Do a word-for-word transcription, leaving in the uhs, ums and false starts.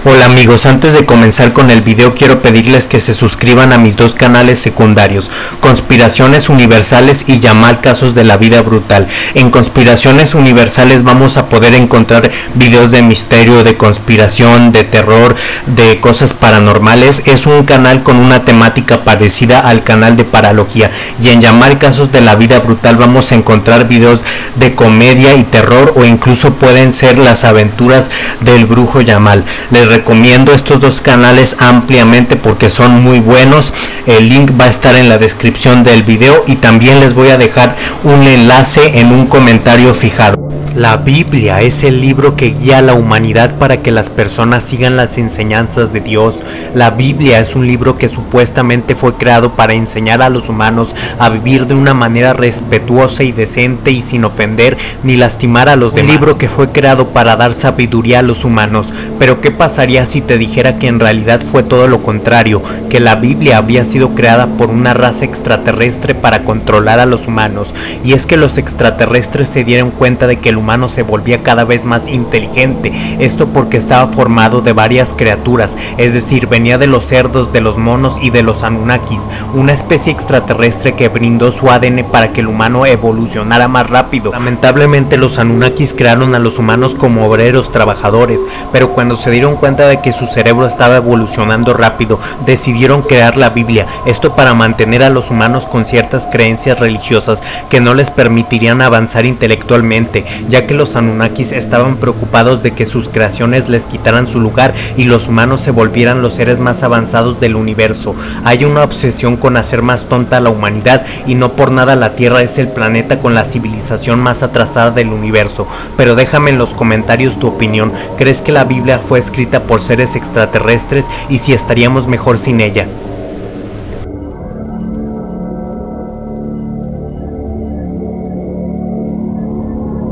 Hola amigos, antes de comenzar con el video quiero pedirles que se suscriban a mis dos canales secundarios, Conspiraciones Universales y Yamal Casos de la Vida Brutal. En Conspiraciones Universales vamos a poder encontrar videos de misterio, de conspiración, de terror, de cosas paranormales. Es un canal con una temática parecida al canal de Paralogía. Y en Yamal Casos de la Vida Brutal vamos a encontrar videos de comedia y terror, o incluso pueden ser las aventuras del brujo Yamal. Les recomiendo estos dos canales ampliamente porque son muy buenos. El link va a estar en la descripción del video y también les voy a dejar un enlace en un comentario fijado. La Biblia es el libro que guía a la humanidad para que las personas sigan las enseñanzas de Dios. La Biblia es un libro que supuestamente fue creado para enseñar a los humanos a vivir de una manera respetuosa y decente y sin ofender ni lastimar a los demás. Un libro que fue creado para dar sabiduría a los humanos. Pero ¿qué pasaría si te dijera que en realidad fue todo lo contrario? Que la Biblia había sido creada por una raza extraterrestre para controlar a los humanos. Y es que los extraterrestres se dieron cuenta de que el humano se volvía cada vez más inteligente, esto porque estaba formado de varias criaturas, es decir, venía de los cerdos, de los monos y de los Anunnakis, una especie extraterrestre que brindó su A D N para que el humano evolucionara más rápido. Lamentablemente los Anunnakis crearon a los humanos como obreros, trabajadores, pero cuando se dieron cuenta de que su cerebro estaba evolucionando rápido, decidieron crear la Biblia, esto para mantener a los humanos con ciertas creencias religiosas que no les permitirían avanzar intelectualmente, ya que los Anunnakis estaban preocupados de que sus creaciones les quitaran su lugar y los humanos se volvieran los seres más avanzados del universo. Hay una obsesión con hacer más tonta a la humanidad y no por nada la Tierra es el planeta con la civilización más atrasada del universo. Pero déjame en los comentarios tu opinión. ¿Crees que la Biblia fue escrita por seres extraterrestres y si estaríamos mejor sin ella?